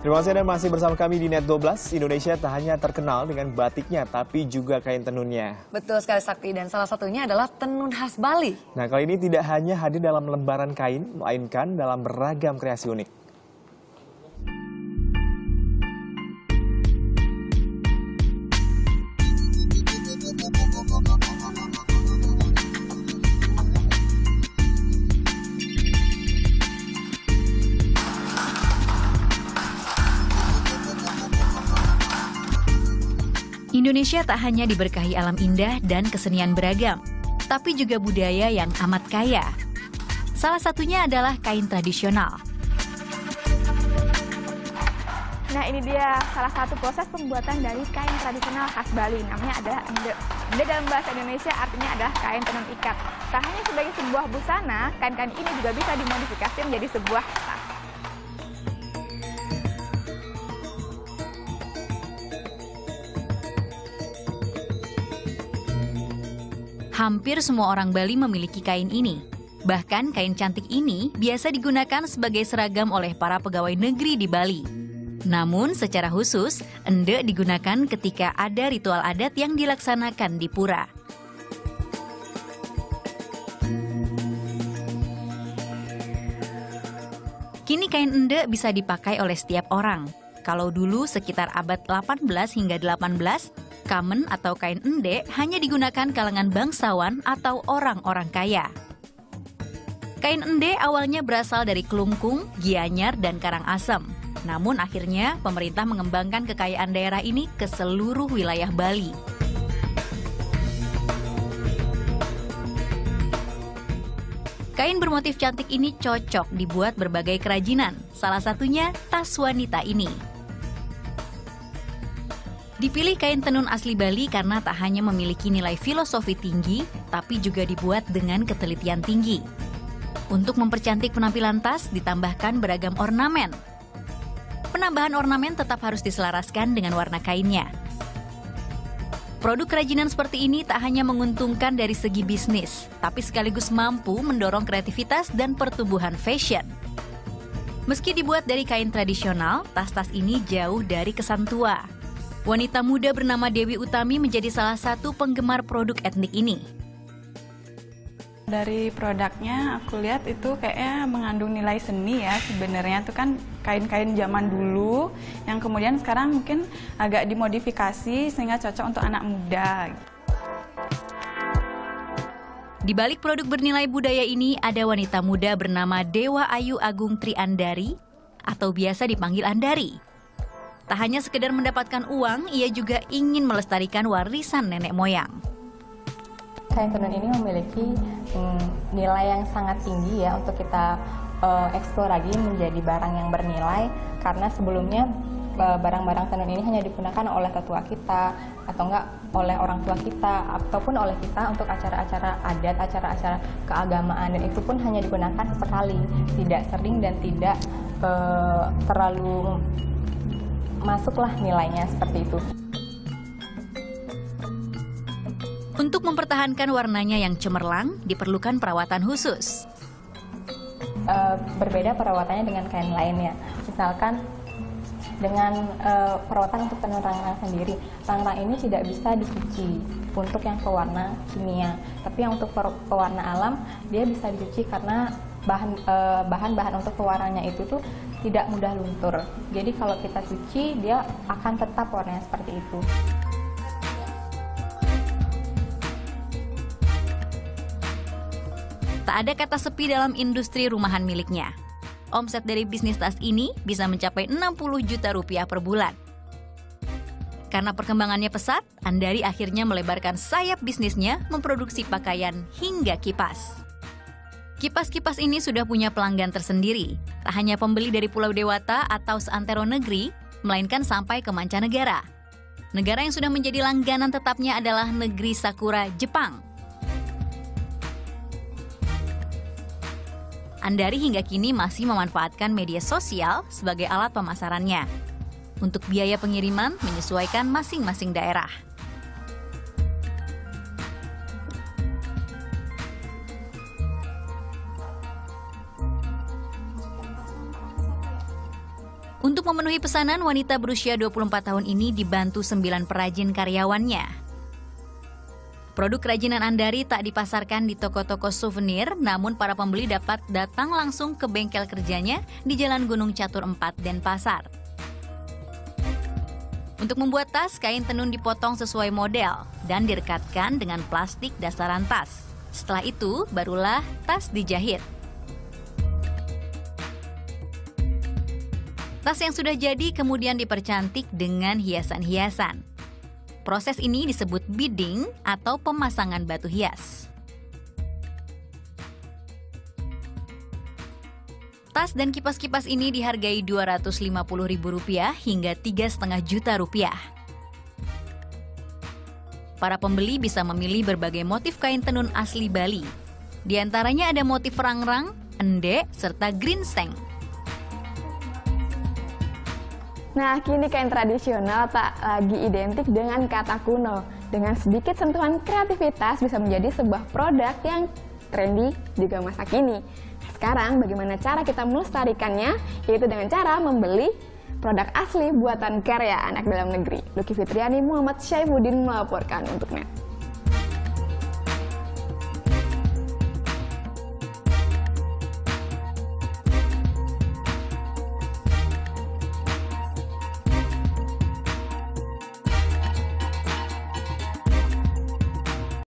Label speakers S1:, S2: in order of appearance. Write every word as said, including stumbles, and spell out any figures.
S1: Terima kasih Anda masih bersama kami di Net dua belas. Indonesia tak hanya terkenal dengan batiknya, tapi juga kain tenunnya.
S2: Betul sekali Sakti, dan salah satunya adalah tenun khas Bali.
S1: Nah, kali ini tidak hanya hadir dalam lembaran kain, melainkan dalam beragam kreasi unik.
S3: Indonesia tak hanya diberkahi alam indah dan kesenian beragam, tapi juga budaya yang amat kaya. Salah satunya adalah kain tradisional.
S4: Nah, ini dia salah satu proses pembuatan dari kain tradisional khas Bali, namanya adalah ende. Ende dalam bahasa Indonesia artinya adalah kain tenun ikat. Tak hanya sebagai sebuah busana, kain-kain ini juga bisa dimodifikasi menjadi sebuah tas.
S3: Hampir semua orang Bali memiliki kain ini. Bahkan kain cantik ini biasa digunakan sebagai seragam oleh para pegawai negeri di Bali. Namun secara khusus, ende digunakan ketika ada ritual adat yang dilaksanakan di pura. Kini kain ende bisa dipakai oleh setiap orang. Kalau dulu sekitar abad delapan belas hingga delapan belas, kamen atau kain ende hanya digunakan kalangan bangsawan atau orang-orang kaya. Kain ende awalnya berasal dari Kelungkung, Gianyar, dan Karangasem. Namun akhirnya pemerintah mengembangkan kekayaan daerah ini ke seluruh wilayah Bali. Kain bermotif cantik ini cocok dibuat berbagai kerajinan, salah satunya tas wanita ini. Dipilih kain tenun asli Bali karena tak hanya memiliki nilai filosofi tinggi, tapi juga dibuat dengan ketelitian tinggi. Untuk mempercantik penampilan tas, ditambahkan beragam ornamen. Penambahan ornamen tetap harus diselaraskan dengan warna kainnya. Produk kerajinan seperti ini tak hanya menguntungkan dari segi bisnis, tapi sekaligus mampu mendorong kreativitas dan pertumbuhan fashion. Meski dibuat dari kain tradisional, tas-tas ini jauh dari kesan tua. Wanita muda bernama Dewi Utami menjadi salah satu penggemar produk etnik ini.
S5: Dari produknya aku lihat itu kayaknya mengandung nilai seni ya. Sebenarnya itu kan kain-kain zaman dulu yang kemudian sekarang mungkin agak dimodifikasi sehingga cocok untuk anak muda.
S3: Di balik produk bernilai budaya ini ada wanita muda bernama Dewa Ayu Agung Triandari atau biasa dipanggil Andari. Tak hanya sekedar mendapatkan uang, ia juga ingin melestarikan warisan nenek moyang.
S6: Kain tenun ini memiliki hmm, nilai yang sangat tinggi ya untuk kita uh, eksplor lagi menjadi barang yang bernilai, karena sebelumnya barang-barang uh, tenun ini hanya digunakan oleh tetua kita atau enggak oleh orang tua kita ataupun oleh kita untuk acara-acara adat, acara-acara keagamaan, dan itu pun hanya digunakan sesekali, tidak sering dan tidak uh, terlalu masuklah nilainya seperti itu.
S3: Untuk mempertahankan warnanya yang cemerlang, diperlukan perawatan khusus.
S6: E, berbeda perawatannya dengan kain lainnya. Misalkan dengan e, perawatan untuk tenun rangrang sendiri, rangrang ini tidak bisa dicuci untuk yang pewarna kimia. Tapi yang untuk pewarna alam, dia bisa dicuci karena bahan e, bahan-bahan untuk pewarnanya itu tuh tidak mudah luntur. Jadi kalau kita cuci, dia akan tetap warnanya seperti itu.
S3: Tak ada kata sepi dalam industri rumahan miliknya. Omset dari bisnis tas ini bisa mencapai enam puluh juta rupiah per bulan. Karena perkembangannya pesat, Andari akhirnya melebarkan sayap bisnisnya memproduksi pakaian hingga kipas. Kipas-kipas ini sudah punya pelanggan tersendiri. Tak hanya pembeli dari Pulau Dewata atau seantero negeri, melainkan sampai ke mancanegara. Negara yang sudah menjadi langganan tetapnya adalah negeri Sakura, Jepang. Andari hingga kini masih memanfaatkan media sosial sebagai alat pemasarannya. Untuk biaya pengiriman menyesuaikan masing-masing daerah. Untuk memenuhi pesanan, wanita berusia dua puluh empat tahun ini dibantu sembilan perajin karyawannya. Produk kerajinan Andari tak dipasarkan di toko-toko souvenir, namun para pembeli dapat datang langsung ke bengkel kerjanya di Jalan Gunung Catur empat, Denpasar. Untuk membuat tas, kain tenun dipotong sesuai model dan direkatkan dengan plastik dasaran tas. Setelah itu, barulah tas dijahit. Tas yang sudah jadi kemudian dipercantik dengan hiasan-hiasan. Proses ini disebut beading atau pemasangan batu hias. Tas dan kipas-kipas ini dihargai dua ratus lima puluh ribu rupiah hingga tiga koma lima juta rupiah. Para pembeli bisa memilih berbagai motif kain tenun asli Bali. Di antaranya ada motif rangrang, endek, serta grinseng.
S4: Nah, kini kain tradisional tak lagi identik dengan kata kuno. Dengan sedikit sentuhan kreativitas bisa menjadi sebuah produk yang trendy juga masa kini. Sekarang bagaimana cara kita melestarikannya? Yaitu dengan cara membeli produk asli buatan karya anak dalam negeri. Luki Fitriani, Muhammad Syaifuddin melaporkan untuk Net.